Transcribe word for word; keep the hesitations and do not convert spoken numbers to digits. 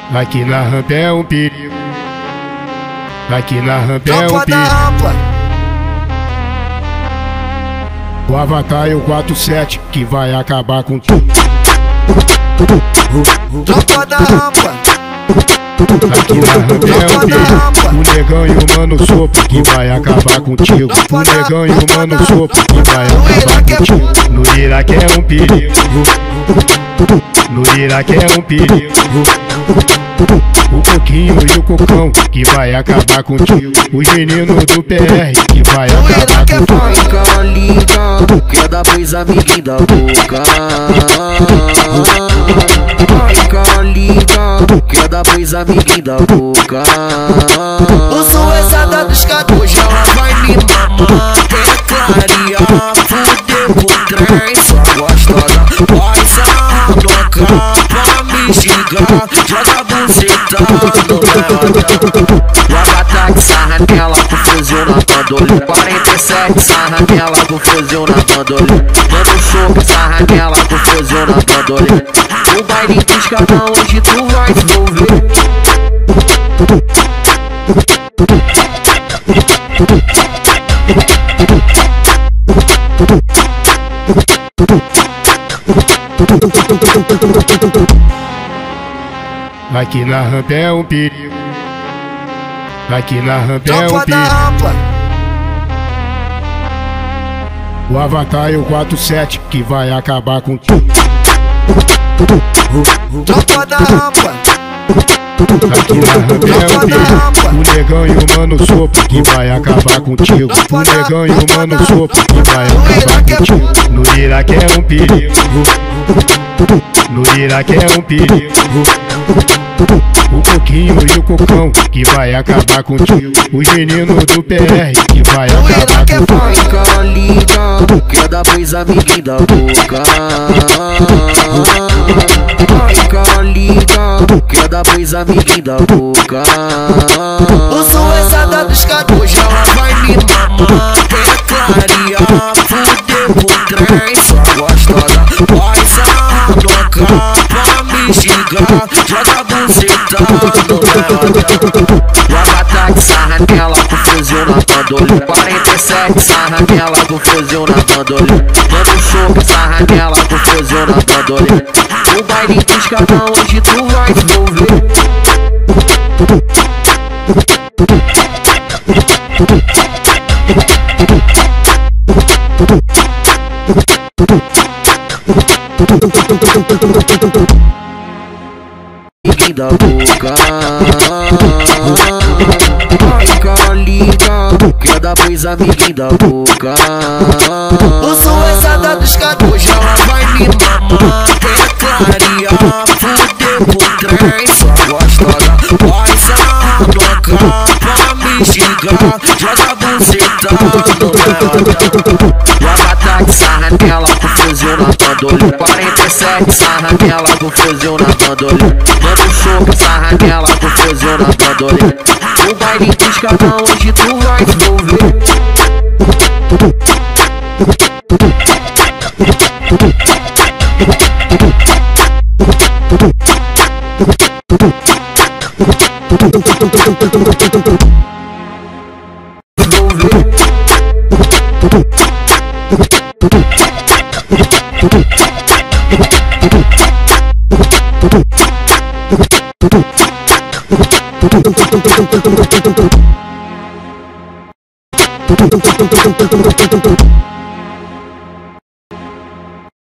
Aqui na rampa é um perigo. Aqui na rampa é um perigo. O Avatar é o quatro sete que vai acabar com tudo. Tropa da rampa. Aqui na rampa é um perigo. O negão e o mano sopro que vai acabar contigo. O negão e o mano sopro que vai acabar contigo. No Iraque é um perigo. No Iraque é um perigo. O Coquinho e o Cocão que vai acabar contigo. O Genino do P R que vai acabar contigo. Fica liga, que é da pois amiguinho da boca. Fica liga, que é da pois amiguinho da boca. O suezada dos caducos, ela vai me mamar até clarear. Fudeu com trem, só gostosa. Faz a boca pra me xingar. Joga a bucetando nela. Joga ataque, sarra nela com fuzil na bandolha. quarenta e sete, sarra nela com fuzil na bandolha. Manda um soco, sarra nela com fuzil na bandolha. O baile dos cada onde tu vai se envolver. Aqui na rampa é um perigo. Aqui na rampa é um tropa da perigo. rampa. O Avatar é o quatro sete que vai acabar com tudo. Tropa da rampa. Aqui na rampa é um perigo. O negão e o mano sopro que vai acabar contigo. O negão e o mano sopro que vai acabar contigo. No Iraque é um perigo. No Iraque é um perigo. O Coquinho e o Cocão que vai acabar contigo. O Genino do P R que vai acabar contigo. Fica liga, que é da pois amiguinho da boca. Fica liga, que é da pois amiguinho da boca. O suezada dos caducos, ela vai me mamar até clarear. Fudeu com trem, só gostosa. Faz a boca pra me xingar. Joga a bucetando nela. Joga ataque, sarra nela com fuzil na bandolha. quarenta e sete, sarra nela com fuzil na bandolha. Manda um soco, sarra nela com fuzil na bandolha. O baile dos cada onde tu vai se envolver. Da boca. Fica liga, que é da pois amiguinho da boca. o suezada dos caducos, ela vai me mamar até clarear. Fudeu com trem, só gostosa. Faz a boca pra me xingar. Joga a bucetando nela. Joga ataque, sarra nela com fuzil na bandolha. quarenta e sete, sarra nela com fuzil na bandolha. Manda um soco, sarra nela com fuzil na bandolha. O baile dos cada onde tu vai se envolver. Envolver.